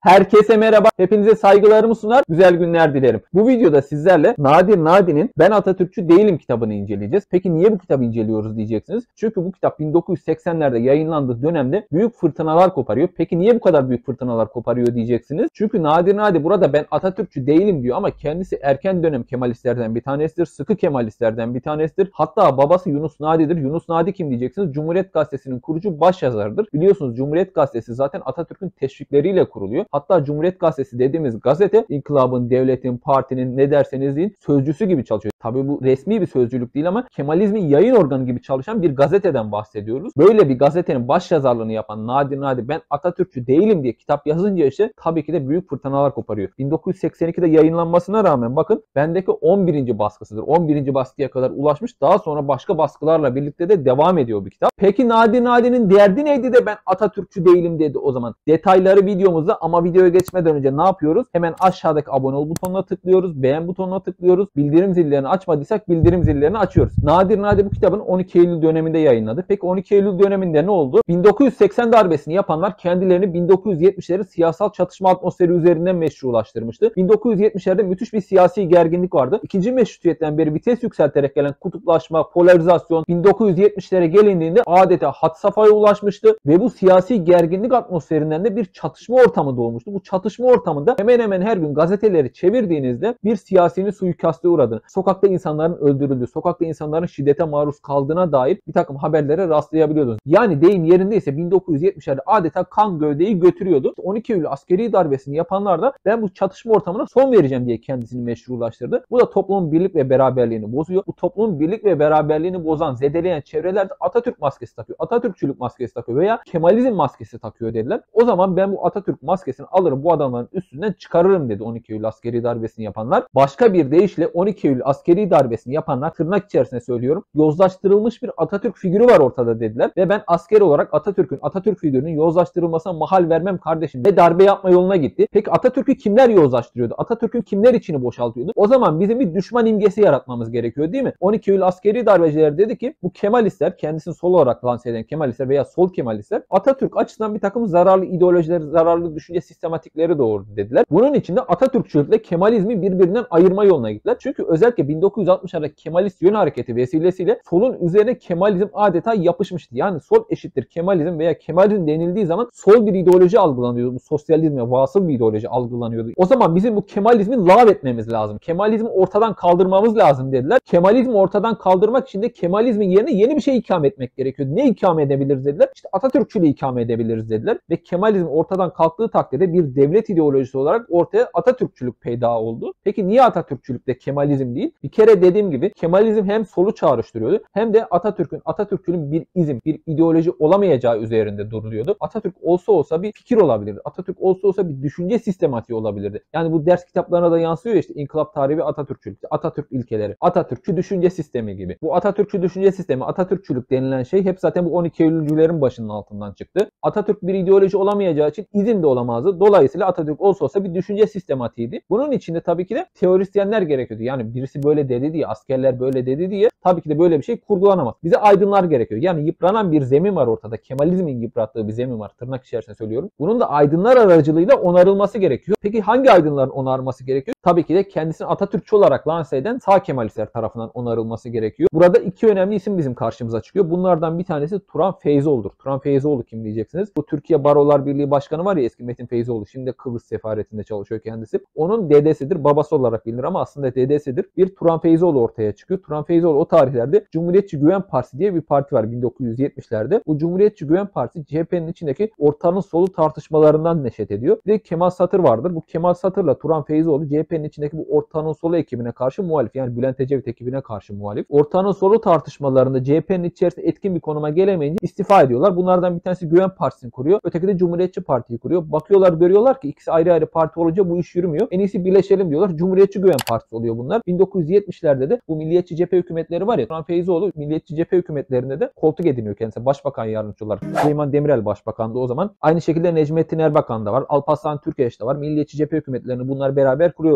Herkese merhaba. Hepinize saygılarımı sunar, güzel günler dilerim. Bu videoda sizlerle Nadir Nadi'nin Ben Atatürkçü Değilim kitabını inceleyeceğiz. Peki niye bu kitabı inceliyoruz diyeceksiniz. Çünkü bu kitap 1980'lerde yayınlandığı dönemde büyük fırtınalar koparıyor. Peki niye bu kadar büyük fırtınalar koparıyor diyeceksiniz. Çünkü Nadir Nadi burada ben Atatürkçü değilim diyor ama kendisi erken dönem Kemalistlerden bir tanesidir. Sıkı Kemalistlerden bir tanesidir. Hatta babası Yunus Nadi'dir. Yunus Nadi kim diyeceksiniz? Cumhuriyet Gazetesi'nin kurucu başyazarıdır. Biliyorsunuz Cumhuriyet Gazetesi zaten Atatürk'ün teşvikleriyle kuruluyor. Hatta Cumhuriyet Gazetesi dediğimiz gazete inkılabın, devletin, partinin ne derseniz deyin sözcüsü gibi çalışıyor. Tabii bu resmi bir sözcülük değil ama Kemalizmin yayın organı gibi çalışan bir gazeteden bahsediyoruz. Böyle bir gazetenin başyazarlığını yapan Nadir Nadi ben Atatürkçü değilim diye kitap yazınca işte tabii ki de büyük fırtınalar koparıyor. 1982'de yayınlanmasına rağmen bakın bendeki 11. baskısıdır. 11. baskıya kadar ulaşmış. Daha sonra başka baskılarla birlikte de devam ediyor bu kitap. Peki Nadir Nadi'nin derdi neydi de ben Atatürkçü değilim dedi o zaman? Detayları videomuzda ama videoya geçmeden önce ne yapıyoruz? Hemen aşağıdaki abone ol butonuna tıklıyoruz. Beğen butonuna tıklıyoruz. Bildirim zillerini açmadıysak bildirim zillerini açıyoruz. Nadir Nadi bu kitabın 12 Eylül döneminde yayınladı. Peki 12 Eylül döneminde ne oldu? 1980 darbesini yapanlar kendilerini 1970'lerin siyasal çatışma atmosferi üzerinden meşrulaştırmıştı. 1970'lerde müthiş bir siyasi gerginlik vardı. İkinci meşrutiyetten beri vites yükselterek gelen kutuplaşma, polarizasyon 1970'lere gelindiğinde adeta had safhaya ulaşmıştı ve bu siyasi gerginlik atmosferinden de bir çatışma ortamı doğmuştu. Bu çatışma ortamında hemen hemen her gün gazeteleri çevirdiğinizde bir siyasinin suikaste uğradığını, sokakta insanların öldürüldüğü, sokakta insanların şiddete maruz kaldığına dair bir takım haberlere rastlayabiliyordunuz. Yani deyim yerindeyse 1970'lerde adeta kan gövdeyi götürüyordu. 12 Eylül askeri darbesini yapanlar da ben bu çatışma ortamına son vereceğim diye kendisini meşrulaştırdı. Bu da toplumun birlik ve beraberliğini bozuyor. Bu toplumun birlik ve beraberliğini bozan, zedeleyen çevrelerde Atatürk maskesi takıyor, Atatürkçülük maskesi takıyor veya Kemalizm maskesi takıyor dediler. O zaman ben bu Atatürk maskesini alırım bu adamların üstünden çıkarırım dedi 12 Eylül askeri darbesini yapanlar. Başka bir deyişle 12 Eylül askeri darbesini yapanlar tırnak içerisinde söylüyorum yozlaştırılmış bir Atatürk figürü var ortada dediler ve ben asker olarak Atatürk figürünün yozlaştırılmasına mahal vermem kardeşim ve darbe yapma yoluna gitti. Peki Atatürk'ü kimler yozlaştırıyordu? Atatürk'ün kimler içini boşaltıyordu? O zaman bizim bir düşman imgesi yaratmamız gerekiyor değil mi? 12 Eylül askeri darbeciler dedi ki bu Kemalistler kendisini sol olarak lanse eden Kemalistler veya sol Kemalistler Atatürk açısından bir takım zararlı ideolojiler, zararlı düşünce sistematikleri doğurdu dediler. Bunun için de Atatürkçülükle Kemalizmi birbirinden ayırma yoluna gittiler. Çünkü özellikle 1960'larda Kemalist yön hareketi vesilesiyle solun üzerine Kemalizm adeta yapışmıştı. Yani sol eşittir Kemalizm veya Kemalizm denildiği zaman sol bir ideoloji algılanıyordu. Bu sosyalizme vasıl bir ideoloji algılanıyordu. O zaman bizim bu Kemalizmi lağvetmemiz lazım. Kemalizmi ortadan kaldırmamız lazım dediler. Kemalizmi ortadan kaldırmak için de Kemalizmin yerine yeni bir şey ikame etmek gerekiyordu. Ne ikame edebiliriz dediler? İşte Atatürkçülüğü ikame edebiliriz dediler. Ve Kemalizm ortadan kalktığı takdirde bir devlet ideolojisi olarak ortaya Atatürkçülük peyda oldu. Peki niye Atatürkçülükte Kemalizm değil? Bir kere dediğim gibi Kemalizm hem solu çağrıştırıyordu hem de Atatürk'ün bir izim, bir ideoloji olamayacağı üzerinde duruluyordu. Atatürk olsa bir fikir olabilirdi. Atatürk olsa bir düşünce sistematiği olabilirdi. Yani bu ders kitaplarına da yansıyor ya işte İnkılap Tarihi ve Atatürkçülük, Atatürk ilkeleri, Atatürkçü düşünce sistemi gibi. Bu Atatürkçü düşünce sistemi, Atatürkçülük denilen şey hep zaten bu 12 Eylülcülerin başının altından çıktı. Atatürk bir ideoloji olamayacağı için izin de olamazdı. Dolayısıyla Atatürk olsa bir düşünce sistematiğiydi. Bunun içinde tabii ki de teorisyenler gerekiyordu. Yani birisi böyle dedi diye, askerler böyle dedi diye tabii ki de böyle bir şey kurgulanamaz. Bize aydınlar gerekiyor. Yani yıpranan bir zemin var ortada. Kemalizmin yıprattığı bir zemin var. Tırnak içerisinde söylüyorum. Bunun da aydınlar aracılığıyla onarılması gerekiyor. Peki hangi aydınların onarılması gerekiyor? Tabii ki de kendisini Atatürkçü olarak lanse eden sağ Kemalistler tarafından onarılması gerekiyor. Burada iki önemli isim bizim karşımıza çıkıyor. Bunlardan bir tanesi Turan Feyzoğlu'dur. Turan Feyzoğlu kim diyeceksiniz? Bu Türkiye Barolar Birliği Başkanı var ya eski Metin Feyzoğlu. Şimdi de Kıbrıs Sefareti'nde çalışıyor kendisi. Onun dedesidir. Babası olarak bilinir ama aslında dedesidir. Bir Turan Feyzoğlu ortaya çıkıyor. Turan Feyzoğlu o tarihlerde Cumhuriyetçi Güven Partisi diye bir parti var 1970'lerde. Bu Cumhuriyetçi Güven Partisi CHP'nin içindeki ortanın solu tartışmalarından neşet ediyor. Bir de Kemal Satır vardır. Bu Kemal Satır'la Turan Feyzoğlu CHP'nin içindeki bu ortanın solu ekibine karşı muhalif. Yani Bülent Ecevit ekibine karşı muhalif. Ortanın solu tartışmalarında CHP'nin içerisinde etkin bir konuma gelemeyince istifa ediyorlar. Bunlardan bir tanesi Güven Partisi'ni kuruyor. Öteki de Cumhuriyetçi Parti'yi kuruyor. Bakıyorlar görüyorlar ki ikisi ayrı ayrı parti olunca bu iş yürümüyor. En iyisi birleşelim diyorlar. Cumhuriyetçi Güven Partisi oluyor bunlar. 1970'lerde de bu milliyetçi cephe hükümetleri var ya. Turan Feyzoğlu milliyetçi cephe hükümetlerinde de koltuk ediniyor kendisi. Başbakan yardımcısı olarak. Süleyman Demirel başbakandı o zaman. Aynı şekilde Necmettin Erbakan da var. Alparslan Türkeş de var. Milliyetçi cephe hükümetlerini bunlar beraber kuruyorlar.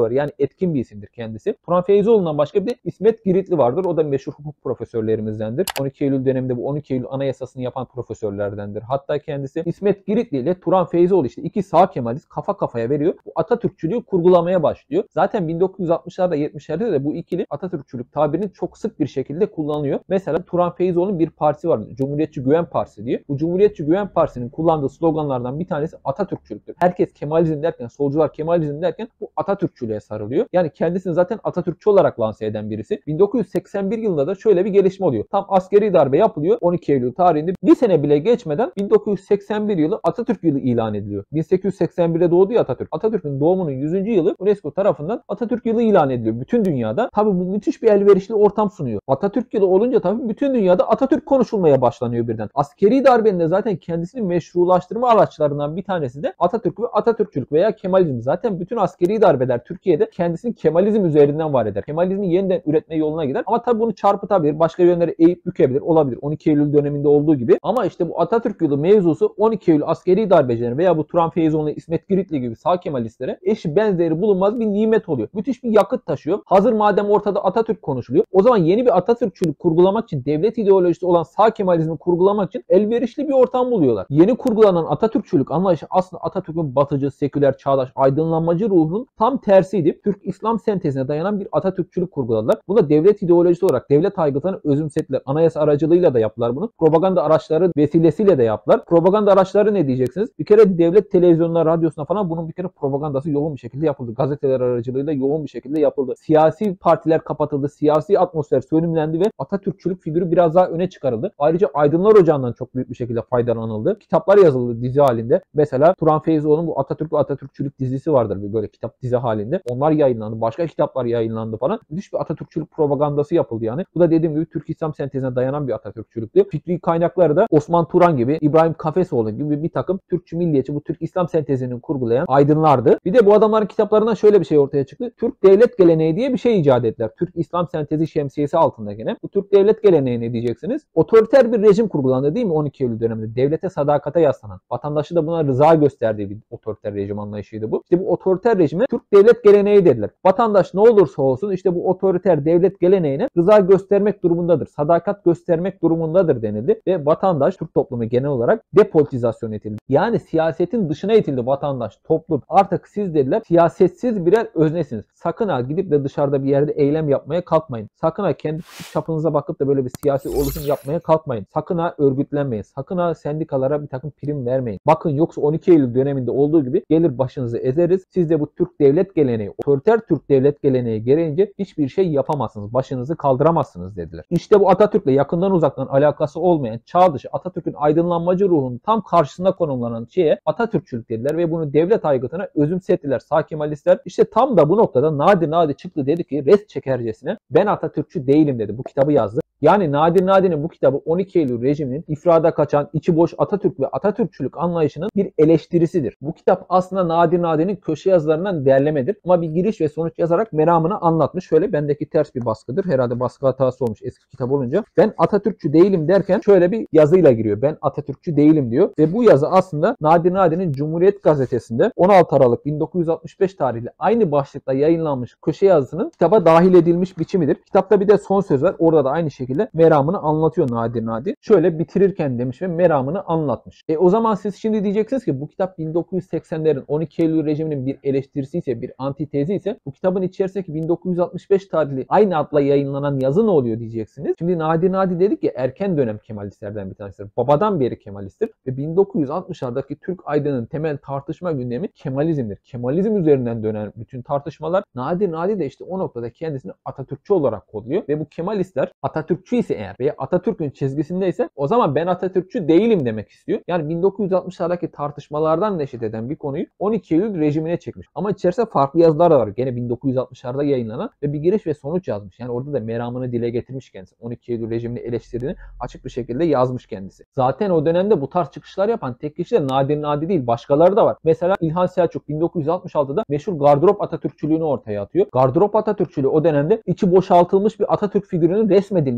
var. Yani etkin bir isimdir kendisi. Turan Feyzoğlu'ndan başka bir de İsmet Giritli vardır. O da meşhur hukuk profesörlerimizdendir. 12 Eylül döneminde bu 12 Eylül Anayasası'nı yapan profesörlerdendir. Hatta kendisi İsmet Giritli ile Turan Feyzoğlu işte iki sağ Kemalist kafa kafaya veriyor. Bu Atatürkçülüğü kurgulamaya başlıyor. Zaten 1960'larda 70'lerde de bu ikili Atatürkçülük tabirini çok sık bir şekilde kullanıyor. Mesela Turan Feyzoğlu'nun bir partisi var. Cumhuriyetçi Güven Partisi diye. Bu Cumhuriyetçi Güven Partisi'nin kullandığı sloganlardan bir tanesi Atatürkçülüktür. Herkes Kemalizm derken, solcular Kemalizm derken bu Atatürkçülüğe sarılıyor. Yani kendisini zaten Atatürkçü olarak lanse eden birisi. 1981 yılında da şöyle bir gelişme oluyor. Tam askeri darbe yapılıyor 12 Eylül tarihinde. Bir sene bile geçmeden 1981 yılı Atatürk yılı ilan ediliyor. 1881'de doğdu ya Atatürk. Atatürk'ün doğumunun 100. yılı UNESCO tarafından Atatürk yılı ilan ediliyor bütün dünyada. Tabii bu müthiş bir elverişli ortam sunuyor. Atatürk yılı olunca tabii bütün dünyada Atatürk konuşulmaya başlanıyor birden. Askeri darbenin de zaten kendisini meşrulaştırma araçlarından bir tanesi de Atatürk ve Atatürkçülük veya Kemalizm. Zaten bütün askeri darbeler Türkiye'de kendisini Kemalizm üzerinden var eder. Kemalizmi yeniden üretme yoluna gider. Ama tabii bunu çarpıtabilir. Başka yönlere eğip bükebilir. Olabilir. 12 Eylül döneminde olduğu gibi. Ama işte bu Atatürk yılı mevzusu 12 Eylül askeri darbecileri veya bu Turan Feyzoğlu, İsmet Giritli gibi sağ Kemalistlere eşi benzeri bulunmaz bir nimet oluyor. Müthiş bir yakıt taşıyor. Hazır madem ortada Atatürk konuşuluyor. O zaman yeni bir Atatürkçülük kurgulamak için, devlet ideolojisi olan sağ Kemalizmi kurgulamak için elverişli bir ortam buluyorlar. Yeni kurgulanan Atatürkçülük anlayışı aslında Atatürk'ün batıcı, seküler, çağdaş, aydınlanmacı ruhunun tam tersiydi. Türk-İslam sentezine dayanan bir Atatürkçülük kurguladılar. Bunu da devlet ideolojisi olarak devlet aygıtlarını özümsettiler. Anayasa aracılığıyla da yaptılar bunu. Propaganda araçları vesilesiyle de yaptılar. Propaganda araçları ne diyeceksiniz? Bir kere devlet televizyonuna, radyosuna falan bunun bir kere propagandası yoğun bir şekilde yapıldı. Gazeteler aracılığıyla yoğun bir şekilde yapıldı. Siyasi partiler kapatıldı. Siyasi atmosfer sönümlendi ve Atatürkçülük figürü biraz daha öne çıkarıldı. Ayrıca Aydınlar Ocağı'ndan çok büyük bir şekilde faydalanıldı. Kitaplar yazıldı dizi halinde. Mesela Turan Feyzoğlu'nun bu Atatürk ve Atatürkçülük dizisi vardır böyle kitap dizi halinde. Onlar yayınlandı. Başka kitaplar yayınlandı falan. Müthiş bir Atatürkçülük propagandası yapıldı yani. Bu da dediğim gibi Türk-İslam sentezine dayanan bir Atatürkçülüktü. Fikri kaynakları da Osman Turan gibi, İbrahim Kafesoğlu gibi bir takım Türkçü milliyetçi bu Türk-İslam sentezini kurgulayan aydınlardı. Bir de bu adamların kitaplarından şöyle bir şey ortaya çıktı. Türk devlet geleneği diye bir şey icat ettiler. Türk-İslam sentezi şemsiyesi altında gene. Bu Türk devlet geleneği ne diyeceksiniz? Otoriter bir rejim kurgulandı değil mi 12 Eylül döneminde? Devlete sadakate yaslanan. Vatandaşı da buna rıza gösterdiği bir otoriter rejim anlayışıydı bu. İşte bu otoriter rejime Türk devlet geleneği dediler. Vatandaş ne olursa olsun işte bu otoriter devlet geleneğine rıza göstermek durumundadır. Sadakat göstermek durumundadır denildi. Ve vatandaş, Türk toplumu genel olarak depolitizasyon edildi. Yani siyasetin dışına itildi vatandaş, toplum. Artık siz dediler siyasetsiz birer öznesiniz. Sakın ha gidip de dışarıda bir yerde eylem yapmaya kalkmayın. Sakın ha kendi çapınıza bakıp da böyle bir siyasi oluşum yapmaya kalkmayın. Sakın ha örgütlenmeyin. Sakın ha sendikalara bir takım prim vermeyin. Bakın yoksa 12 Eylül döneminde olduğu gibi gelir başınızı ezeriz. Siz de bu Türk devlet geleneği, otoriter Türk devlet geleneği gereğince hiçbir şey yapamazsınız. Başınızı kaldıramazsınız dediler. İşte bu Atatürk'le yakından uzaktan alakası olmayan çağ dışı Atatürk'ün aydınlanmacı ruhunun tam karşısında konumlanan şeye Atatürkçülük dediler ve bunu devlet aygıtına özümsettiler sağ Kemalistler. İşte tam da bu noktada Nadir çıktı dedi ki res çekercesine ben Atatürkçü değilim dedi. Bu kitabı yazdı. Yani Nadir'in bu kitabı 12 Eylül rejiminin ifrada kaçan içi boş Atatürk ve Atatürkçülük anlayışının bir eleştirisidir. Bu kitap aslında Nadir'in köşe yazılarından derlemedir. Ama bir giriş ve sonuç yazarak meramını anlatmış. Şöyle bendeki ters bir baskıdır. Herhalde baskı hatası olmuş eski kitap olunca. Ben Atatürkçü değilim derken şöyle bir yazıyla giriyor. Ben Atatürkçü değilim diyor. Ve bu yazı aslında Nadir'in Cumhuriyet Gazetesi'nde 16 Aralık 1965 tarihli aynı başlıkla yayınlanmış köşe yazısının kitaba dahil edilmiş biçimidir. Kitapta bir de son söz var. Orada da aynı şekilde meramını anlatıyor Nadir. Şöyle bitirirken demiş ve meramını anlatmış. O zaman siz şimdi diyeceksiniz ki bu kitap 1980'lerin 12 Eylül rejiminin bir eleştirisi ise bir antitezi ise bu kitabın içerisindeki 1965 tarihli aynı adla yayınlanan yazı ne oluyor diyeceksiniz. Şimdi Nadir dedik ya erken dönem Kemalistlerden bir tanesidir. Babadan beri Kemalisttir ve 1960'lardaki Türk aydının temel tartışma gündemi Kemalizmdir. Kemalizm üzerinden dönen bütün tartışmalar Nadir de işte o noktada kendisini Atatürkçü olarak kodluyor ve bu Kemalistler Atatürkçü ise eğer veya Atatürk'ün çizgisindeyse o zaman ben Atatürkçü değilim demek istiyor. Yani 1960'lardaki tartışmalardan neşet eden bir konuyu 12 Eylül rejimine çekmiş. Ama içerisinde farklı yazılar da var. Gene 1960'larda yayınlanan ve bir giriş ve sonuç yazmış. Yani orada da meramını dile getirmiş kendisi. 12 Eylül rejimini eleştirdiğini açık bir şekilde yazmış kendisi. Zaten o dönemde bu tarz çıkışlar yapan tek kişi de Nadir değil. Başkaları da var. Mesela İlhan Selçuk 1966'da meşhur gardırop Atatürkçülüğünü ortaya atıyor. Gardırop Atatürkçülüğü o dönemde içi boşaltılmış bir Atatürk figürünün resmedilmesi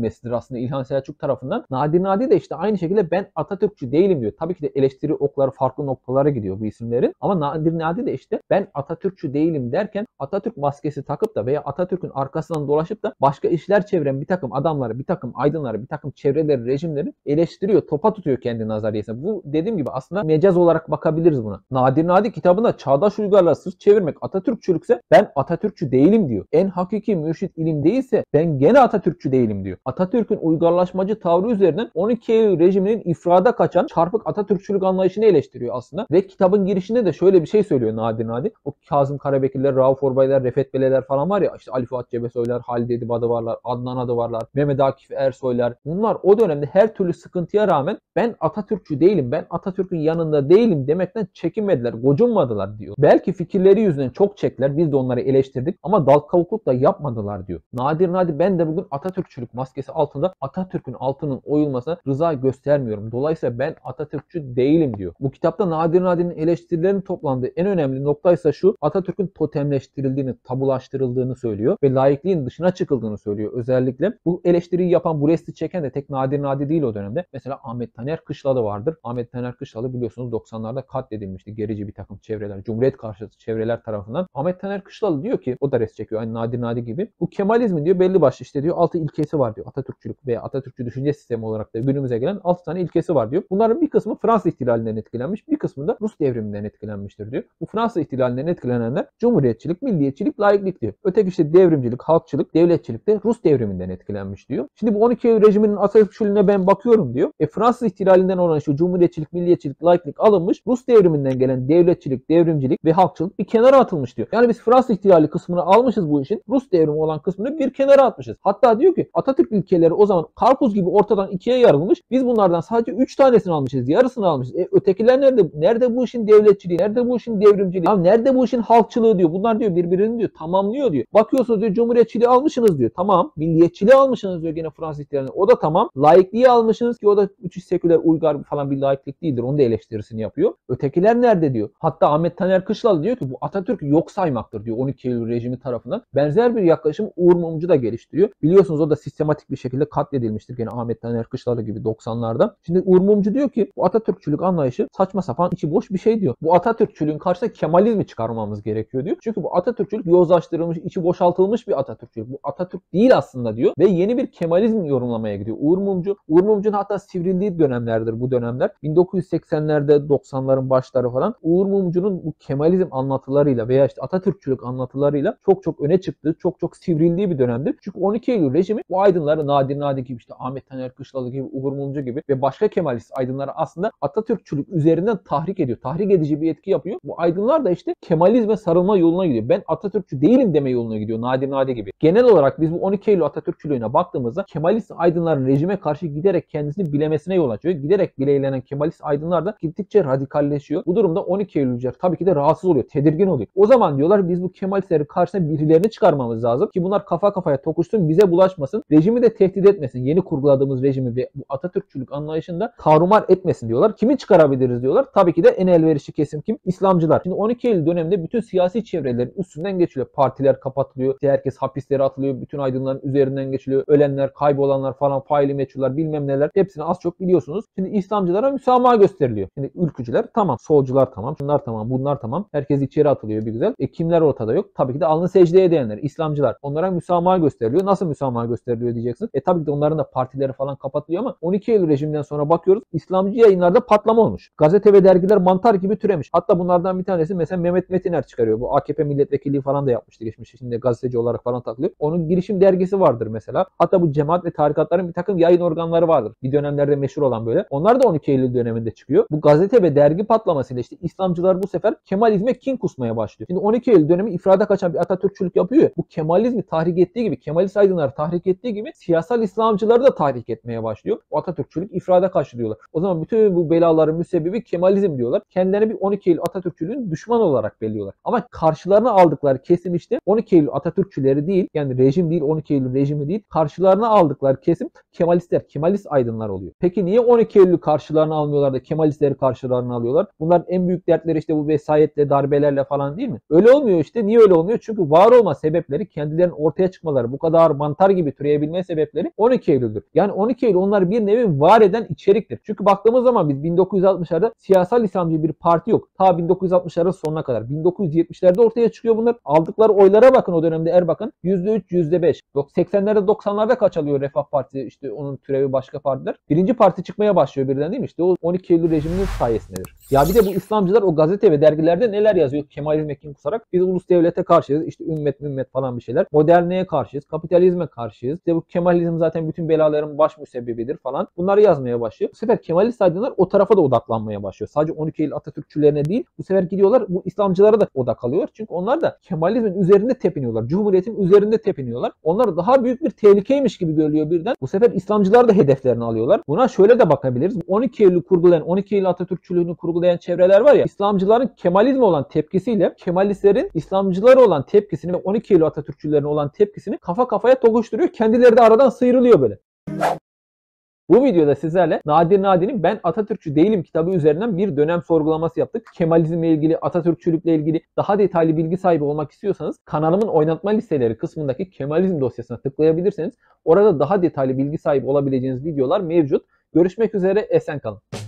cümlesidir aslında İlhan Selçuk tarafından. Nadir Nadi de işte aynı şekilde ben Atatürkçü değilim diyor. Tabii ki de eleştiri okları farklı noktalara gidiyor bu isimlerin. Ama Nadir Nadi de işte ben Atatürkçü değilim derken Atatürk maskesi takıp da veya Atatürk'ün arkasından dolaşıp da başka işler çeviren bir takım adamları, bir takım aydınları, bir takım çevreleri, rejimleri eleştiriyor, topa tutuyor kendi nazariyesine. Bu dediğim gibi aslında mecaz olarak bakabiliriz buna. Nadir Nadi kitabında çağdaş uygarlığa sırt çevirmek Atatürkçülükse ben Atatürkçü değilim diyor. En hakiki mürşit ilim değilse ben gene Atatürkçü değilim diyor. Atatürk'ün uygarlaşmacı tavrı üzerinden 12 Eylül rejiminin ifrada kaçan çarpık Atatürkçülük anlayışını eleştiriyor aslında. Ve kitabın girişinde de şöyle bir şey söylüyor Nadir Nadi. O Kazım Karabekirler, Rauf Orbaylar, Refet Beleler falan var ya, işte Ali Fuat Cebesoylar, Halide Edip Adıvarlar, Adnan Adıvarlar, Mehmet Akif Ersoylar. Bunlar o dönemde her türlü sıkıntıya rağmen ben Atatürkçü değilim, ben Atatürk'ün yanında değilim demekten çekinmediler, gocunmadılar diyor. Belki fikirleri yüzünden çok çektiler, biz de onları eleştirdik ama dal kavukluk da yapmadılar diyor. Nadir Nadi ben de bugün Atatürkçülük maskesi altında Atatürk'ün altının oyulmasına rıza göstermiyorum. Dolayısıyla ben Atatürkçü değilim diyor. Bu kitapta Nadir Nadi'nin eleştirilerinin toplandığı en önemli nokta ise şu: Atatürk'ün totemleştirildiğini, tabulaştırıldığını söylüyor ve laikliğin dışına çıkıldığını söylüyor. Özellikle bu eleştiriyi yapan, bu resti çeken de tek Nadir Nadi değil o dönemde. Mesela Ahmet Taner Kışlalı vardır. Ahmet Taner Kışlalı biliyorsunuz 90'larda katledilmişti gerici bir takım çevreler, Cumhuriyet karşıtı çevreler tarafından. Ahmet Taner Kışlalı diyor ki, o da rest çekiyor aynı Nadir Nadi gibi. Bu Kemalizmin diyor belli başlı işte diyor 6 ilkesi var diyor. Atatürkçülük veya Atatürkçü düşünce sistemi olarak da günümüze gelen 6 tane ilkesi var diyor. Bunların bir kısmı Fransız ihtilalinden etkilenmiş, bir kısmı da Rus devriminden etkilenmiştir diyor. Bu Fransız ihtilalinden etkilenenler cumhuriyetçilik, milliyetçilik, laiklik diyor. Öteki işte devrimcilik, halkçılık, devletçilik de Rus devriminden etkilenmiş diyor. Şimdi bu 12 Eylül rejiminin Atatürkçülüğüne ben bakıyorum diyor. Fransız ihtilalinden olan şu cumhuriyetçilik, milliyetçilik, laiklik alınmış. Rus devriminden gelen devletçilik, devrimcilik ve halkçılık bir kenara atılmış diyor. Yani biz Fransız ihtilali kısmını almışız bu işin. Rus devrimi olan kısmını bir kenara atmışız. Hatta diyor ki Atatürk ilkeleri o zaman karpuz gibi ortadan ikiye yarılmış. Biz bunlardan sadece 3 tanesini almışız. Yarısını almışız. Ötekiler nerede? Nerede bu işin devletçiliği? Nerede bu işin devrimciliği? Ya nerede bu işin halkçılığı diyor. Bunlar diyor birbirini diyor tamamlıyor diyor. Bakıyorsunuz diyor cumhuriyetçiliği almışsınız diyor. Tamam. Milliyetçiliği almışsınız diyor gene Fransız ihtilalinden. O da tamam. Laikliği almışsınız ki o da müthiş seküler uygar falan bir laiklik değildir. Onun da eleştirisini yapıyor. Ötekiler nerede diyor. Hatta Ahmet Taner Kışlalı diyor ki bu Atatürk'ü yok saymaktır diyor 12 Eylül rejimi tarafından. Benzer bir yaklaşım Uğur Mumcu da geliştiriyor. Biliyorsunuz o da sistematik bir şekilde katledilmiştir gene Ahmet Taner Kışlalı gibi 90'larda. Şimdi Uğur Mumcu diyor ki bu Atatürkçülük anlayışı saçma sapan içi boş bir şey diyor. Bu Atatürkçülüğün karşısına Kemalizmi çıkarmamız gerekiyor diyor. Çünkü bu Atatürkçülük yozlaştırılmış, içi boşaltılmış bir Atatürkçülük. Bu Atatürk değil aslında diyor ve yeni bir Kemalizm yorumlamaya gidiyor Uğur Mumcu. Uğur Mumcu'nun hatta sivrildiği dönemlerdir bu dönemler. 1980'lerde 90'ların başları falan Uğur Mumcu'nun bu Kemalizm anlatılarıyla veya işte Atatürkçülük anlatılarıyla çok öne çıktığı, çok sivrildiği bir dönemdir. Çünkü 12 Eylül rejimi bu aydınları Nadir Nadi gibi, işte Ahmet Taner Kışlalı gibi, Uğur Mumcu gibi ve başka Kemalist aydınları aslında Atatürkçülük üzerinden tahrik ediyor. Tahrik edici bir etki yapıyor. Bu aydınlar da işte Kemalizme sarılma yoluna gidiyor. Ben Atatürkçü değilim deme yoluna gidiyor Nadir Nadi gibi. Genel olarak biz bu 12 Eylül Atatürkçülüğüne baktığımızda Kemalist aydınların rejime karşı giderek kendisini bilemesine yol açıyor. Giderek bileylenen Kemalist aydınlar da gittikçe radikalleşiyor. Bu durumda 12 Eylülcüler tabii ki de rahatsız oluyor, tedirgin oluyor. O zaman diyorlar biz bu Kemalistlerin karşısına birilerini çıkarmamız lazım ki bunlar kafa kafaya tokuşsun, bize bulaşmasın, rejimi de tehdit etmesin. Yeni kurguladığımız rejimi ve bu Atatürkçülük anlayışında tarumar etmesin diyorlar. Kimi çıkarabiliriz diyorlar. Tabii ki de en elverişli kesim kim? İslamcılar. Şimdi 12 Eylül döneminde bütün siyasi çevrelerin üstünden geçiliyor. Partiler kapatılıyor. Herkes hapislere atılıyor. Bütün aydınların üzerinden geçiliyor. Ölenler, kaybolanlar falan, faili meçhuller bilmem neler. Hepsini az çok biliyorsunuz. Şimdi İslamcılara müsamaha gösteriliyor. Şimdi ülkücüler tamam. Solcular tamam. Şunlar tamam. Bunlar tamam. Herkes içeri atılıyor bir güzel. Kimler ortada yok? Tabii ki de alnı secdeye edenler. İslamcılar. Onlara müsamaha gösteriliyor. Nasıl müsamaha gösteriliyor diyeceksiniz. Tabii ki de onların da partileri falan kapatılıyor ama 12 Eylül rejiminden sonra bakıyoruz. İslamcı yayınlarda patlama olmuş. Gazete ve dergiler mantar gibi türemiş. Hatta bunlardan bir tanesi mesela Mehmet Metiner çıkarıyor. Bu AKP milletvekilliği falan da yapmıştı geçmişte. Şimdi gazeteci olarak falan takılıyor. Onun girişim dergisi vardır mesela. Hatta bu cemaat ve tarikatların bir takım yayın organları vardır. Bir dönemlerde meşhur olan böyle. Onlar da 12 Eylül döneminde çıkıyor. Bu gazete ve dergi patlamasıyla işte İslamcılar bu sefer Kemalizme kin kusmaya başlıyor. Şimdi 12 Eylül dönemi ifrada kaçan bir Atatürkçülük yapıyor ya. Bu Kemalizmi tahrik ettiği gibi, Kemalist aydınları tahrik ettiği gibi siyasal İslamcıları da tahrik etmeye başlıyor. O Atatürkçülük ifrada kaçtı diyorlar. O zaman bütün bu belaların müsebbibi Kemalizm diyorlar. Kendilerini bir 12 Eylül Atatürkçülüğün düşman olarak belliyorlar. Ama karşılarına aldıkları kesim işte 12 Eylül Atatürkçüleri değil, yani rejim değil, 12 Eylül rejimi değil, karşılarına aldıkları kesim Kemalistler, Kemalist aydınlar oluyor. Peki niye 12 Eylül'ü karşılarına almıyorlar da Kemalistleri karşılarına alıyorlar? Bunların en büyük dertleri işte bu vesayetle, darbelerle falan değil mi? Öyle olmuyor işte. Niye öyle olmuyor? Çünkü var olma sebepleri, kendilerinin ortaya çıkmaları, bu kadar mantar gibi türeyebilme sebepleri sebepleri 12 Eylül'dür. Yani 12 Eylül onlar bir nevi var eden içeriktir. Çünkü baktığımız zaman biz 1960'larda siyasal İslamcı bir parti yok. Ta 1960'ların sonuna kadar. 1970'lerde ortaya çıkıyor bunlar. Aldıkları oylara bakın o dönemde Erbakan. %3, %5. 80'lerde 90'larda kaç alıyor Refah Partisi, işte onun türevi başka partiler. Birinci parti çıkmaya başlıyor birden, değil mi? İşte o 12 Eylül rejiminin sayesindedir. Ya bir de bu İslamcılar o gazete ve dergilerde neler yazıyor? Kemalizme kin kusarak biz ulus devlete karşıyız. İşte ümmet falan bir şeyler. Modernliğe karşıyız. Kapitalizme karşıyız. İşte bu Kemalizm zaten bütün belaların baş müsebbibidir falan. Bunları yazmaya başlıyor. Bu sefer Kemalist aydınlar o tarafa da odaklanmaya başlıyor. Sadece 12 Eylül Atatürkçülerine değil, bu sefer gidiyorlar bu İslamcılara da odak alıyor. Çünkü onlar da Kemalizmin üzerinde tepiniyorlar. Cumhuriyetin üzerinde tepiniyorlar. Onlar daha büyük bir tehlikeymiş gibi görülüyor birden. Bu sefer İslamcılar da hedeflerini alıyorlar. Buna şöyle de bakabiliriz. 12 Eylül'ü kurgulayan, 12 Eylül Atatürkçülüğünü kurgulayan çevreler var ya, İslamcıların Kemalizme olan tepkisiyle Kemalistlerin İslamcılara olan tepkisini ve 12 Eylül Atatürkçülerine olan tepkisini kafa kafaya tokuşturuyor. Kendileri de aradan sıyrılıyor böyle. Bu videoda sizlerle Nadir Nadi'nin Ben Atatürkçü Değilim kitabı üzerinden bir dönem sorgulaması yaptık. Kemalizmle ilgili, Atatürkçülükle ilgili daha detaylı bilgi sahibi olmak istiyorsanız kanalımın oynatma listeleri kısmındaki Kemalizm dosyasına tıklayabilirsiniz. Orada daha detaylı bilgi sahibi olabileceğiniz videolar mevcut. Görüşmek üzere, esen kalın.